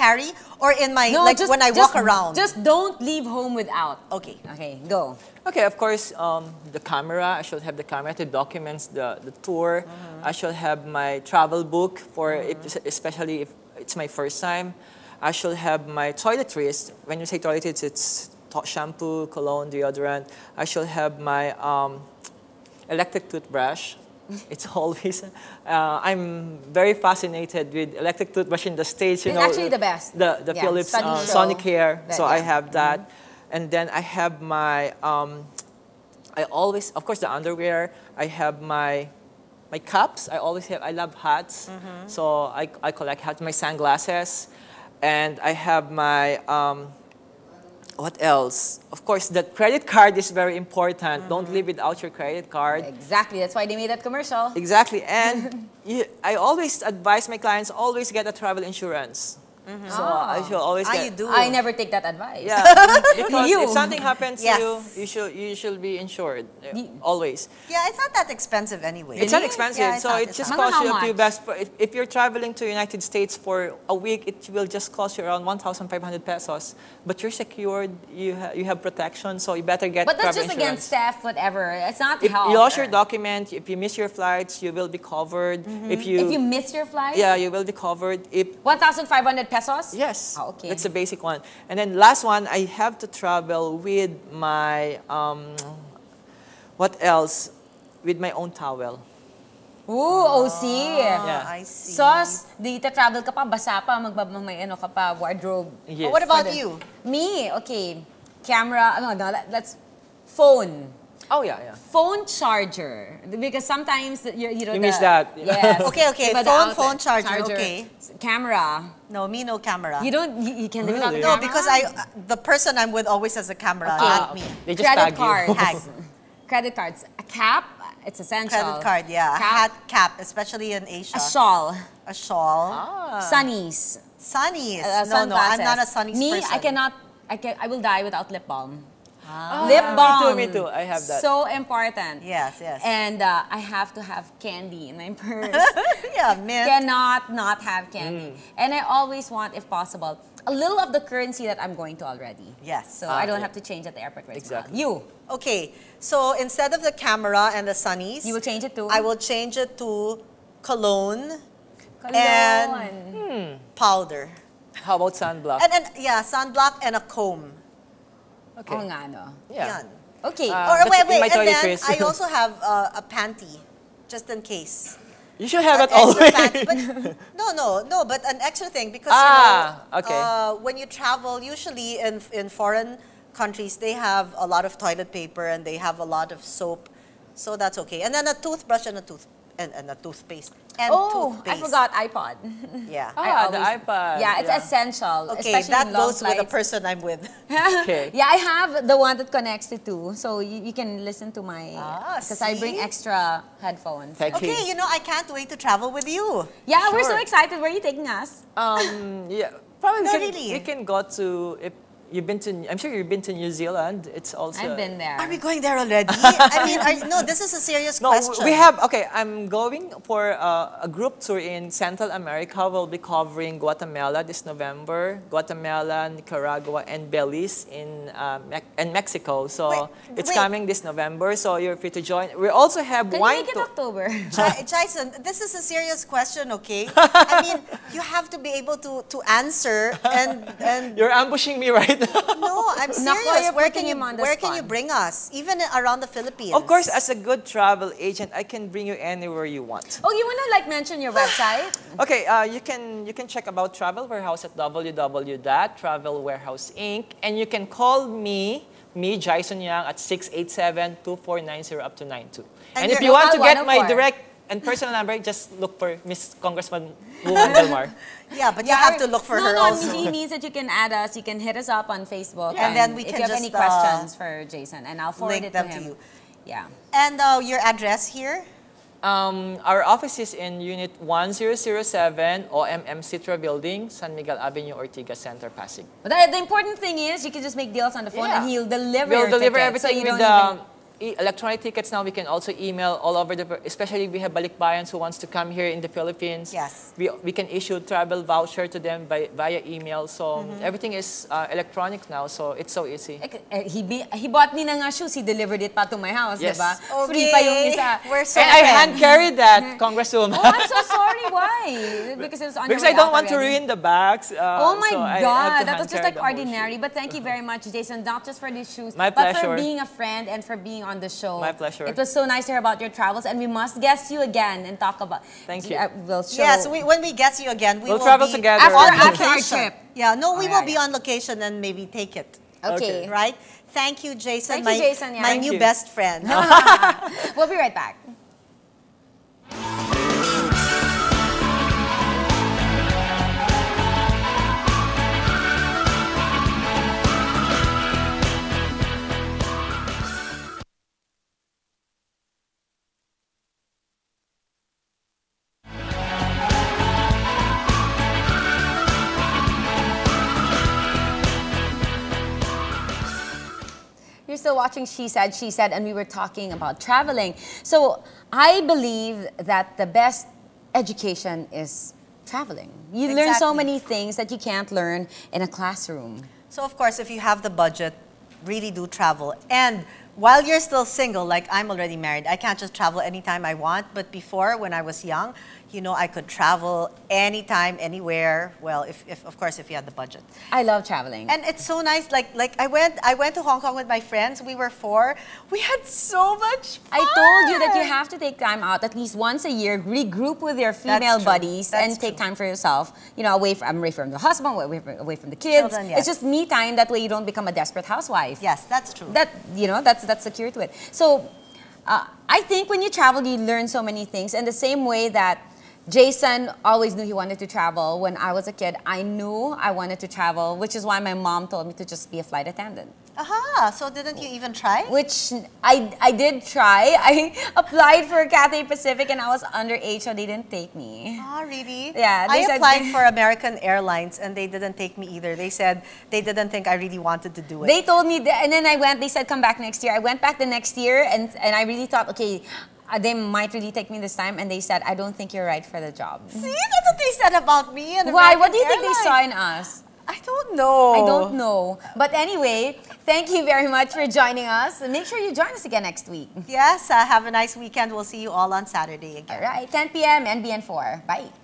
carry or in my, No, like just, when I walk around? Just don't leave home without. Okay. Okay, go. Okay, of course, the camera. I should have the camera to document the tour. I should have my travel book for, especially if it's my first time. I should have my toiletries. When you say toiletries, it's shampoo, cologne, deodorant. I should have my electric toothbrush. It's always, I'm very fascinated with electric toothbrush in the States. It's actually the best. The Yeah, Philips studies show Sonicare. that, So I have that. And then I have my, I always, of course, the underwear. I have my cups. I always have, I love hats. So I collect hats, my sunglasses. And I have my, what else? Of course, the credit card is very important. Don't live without your credit card. Exactly. That's why they made that commercial. Exactly. And I always advise my clients, always get a travel insurance. So I should always get. You do. I never take that advice. Yeah, because You. if something happens to Yes. you should be insured always. Yeah, it's not that expensive anyway. It's not expensive, Yeah, it's so not, it it's just not. costs How you a few much? best. If you're traveling to United States for a week, it will just cost you around 1,500 pesos. But you're secured, you have protection, so you better get But that's travel just insurance. against theft, whatever. It's not If health. you lost your document, if you miss your flights, you will be covered. If If you miss your flight, yeah, you will be covered. If 1,500 pesos? yes, Ah, okay. that's the basic one. And then last one, I have to travel with my what else? With my own towel. Ooh, OC. Yeah. I see. Sos, di travel ka pa, basa pa, may ano ka pa, wardrobe. Yes. What about you? Me, okay. Camera, no, that's phone. Oh yeah. Phone charger. Because sometimes, you know, You miss that. Yes. Okay, But the outlet, phone charger, okay. Camera. No, me no camera. You don't, you can live without a Really? No, camera? because the person I'm with always has a camera, Okay. not me. They just Credit tag you. cards. Tag. Credit cards. A cap, it's essential. Credit card, yeah. Cap. Hat, cap, especially in Asia. A shawl. A shawl. Sunnies. Sunnies. No, I'm not a sunnies Me, person. I will die without lip balm. Ah, Lip balm. Me too. I have that. So important. Yes. And I have to have candy in my purse. Yeah, mint. Cannot not have candy. And I always want, if possible, a little of the currency that I'm going to already. Yes. So I don't have to change at the airport right Exactly. now. You Okay, so instead of the camera and the sunnies, will change it to? I will change it to cologne Cologne. and powder. How about sunblock? And yeah, sunblock and a comb. Okay. Oo nga, no? Yeah. Yan. Okay. Or that's in wait, my and then toiletries. I also have a panty, just in case. You should have An it always. extra panty, but no, but an extra thing because okay. when you travel, usually in foreign countries, they have a lot of toilet paper and they have a lot of soap, so that's okay. And then a toothbrush and a toothpaste and Oh, toothpaste. I forgot iPod. Yeah. The iPad. Yeah, it's essential. Okay, especially that in long goes with the flights. person I'm with. Okay. Yeah, I have the one that connects to two, so you can listen to my. Because I bring see? extra headphones. Thank you. Okay, I can't wait to travel with you. Yeah, we're so Sure. excited. Where are you taking us? Yeah. Probably No, we really. can go to. If you've been to, I'm sure you've been to New Zealand. It's also. I've been there. Are we going there already? I mean, no, this is a serious No, question. we have. Okay, I'm going for a group tour in Central America. We'll be covering Guatemala this November, Guatemala, Nicaragua, and Belize in Mexico. So it's wait. coming this November. So you're free to join. We also have Can wine you make it tour. October? Jaison, this is a serious question, okay? I mean, you have to be able to answer and You're ambushing me right now. no, I'm Naku, serious. you're Where putting can him on the where can you spot. bring us? Even around the Philippines. Of course, as a good travel agent, I can bring you anywhere you want. Oh, you wanna mention your website? Okay, you can check about Travel Warehouse at www.travelwarehouseinc, and you can call me Jaison Yang at 687-2490 up to 92. And if you're you want to local get my 104. direct and personal number, just look for Miss Congressman Woman Delmar. Yeah, but you have to look for her no, also. he means that you can add us, you can hit us up on Facebook. And then we if can you have any just, questions for Jaison, and I'll forward link it them to to him. you. Yeah. And your address here? Our office is in Unit 1007 OMM Citra Building, San Miguel Avenue, Ortigas Center, Pasig. But the important thing is you can just make deals on the phone Yeah. and he'll deliver We'll your deliver tickets, so everything you with don't the electronic tickets now, we can also email all over especially we have balikbayans who wants to come here in the Philippines. Yes. We can issue travel voucher to them via email. So everything is electronic now, so it's so easy. He bought me na nga shoes, he delivered it pa to my house, Yes. diba? Okay. Free pa yung isa. We're so And I friends. hand carried that, Congresswoman. Oh, I'm so sorry. Why? Because it was on Because your I way don't out want to already. ruin the bags. Oh my so I have God, to that was hand just carry like the whole ordinary. shoe. But thank you very much, Jaison, not just for these shoes, My but for pleasure. being a friend and for being on the show. My pleasure. It was so nice to hear about your travels, and we must guest you again and talk about. Thank you. We'll show. Yes, when we get you again, we We'll will travel be together. on After our location. trip. Yeah, no, we Oh, will yeah, be yeah. on location and maybe take it. Okay. Right? Thank you, Jaison. Thank you, Jaison, yeah. My Thank new you. best friend. We'll be right back. You're still watching She Said, and we were talking about traveling. So I believe that the best education is traveling. You learn so Exactly. many things that you can't learn in a classroom. So of course, if you have the budget, really do travel. And while you're still single, like I'm already married, I can't just travel anytime I want. But before, when I was young, you know, I could travel anytime, anywhere. Well, if of course, if you had the budget. I love traveling. And it's so nice. Like I went to Hong Kong with my friends. We were 4. We had so much fun. I told you that you have to take time out at least once a year, regroup with your female true. buddies, That's and take true. time for yourself. You know, away from the husband, away from the kids. Children, yes. It's just me time. That way you don't become a desperate housewife. Yes, that's true. That, you know, that's secure to it. So I think when you travel, you learn so many things. And the same way that Jaison always knew he wanted to travel. When I was a kid, I knew I wanted to travel, which is why my mom told me to just be a flight attendant. Aha, so didn't you even try? Which I did try. I applied for Cathay Pacific and I was underage, so they didn't take me. Ah, really? Yeah, I they said- applied for American Airlines and they didn't take me either. They said they didn't think I really wanted to do it. They told me, and then I went, they said, come back next year. I went back the next year and I really thought, okay, they might really take me this time. And they said, I don't think you're right for the job. See, that's what they said about me. And Why? American What do you think they Airlines. saw in us? I don't know. I don't know. But anyway, thank you very much for joining us. Make sure you join us again next week. Yes, have a nice weekend. We'll see you all on Saturday again. All right, 10 p.m. NBN4. Bye.